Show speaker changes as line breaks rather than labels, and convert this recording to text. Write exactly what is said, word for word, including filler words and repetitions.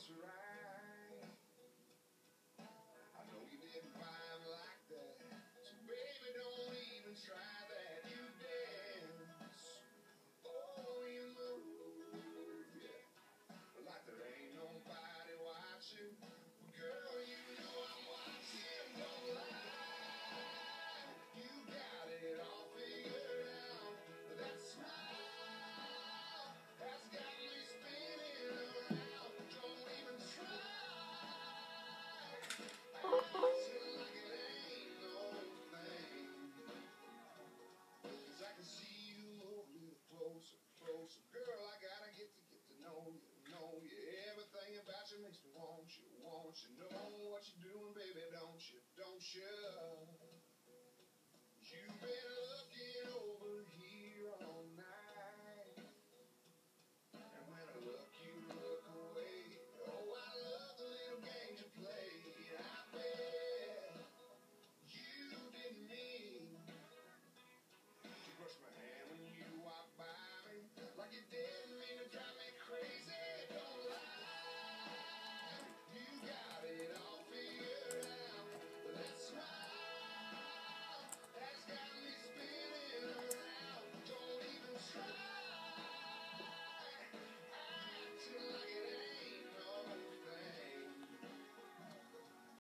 just right. I know you didn't find like that, so baby, don't even try that. You dance, oh, you move, yeah, like there ain't nobody watching. Well, girl, you know I'm watching, don't lie. You got it all figured out. That smile has got me spinning around. Don't even try. Acting like it ain't no thing. 'Cause I can see you a little closer, closer. Girl, I gotta get to get to know you, know you. Everything about you makes me want you, want you. Know what you're doing, baby, don't you, don't you?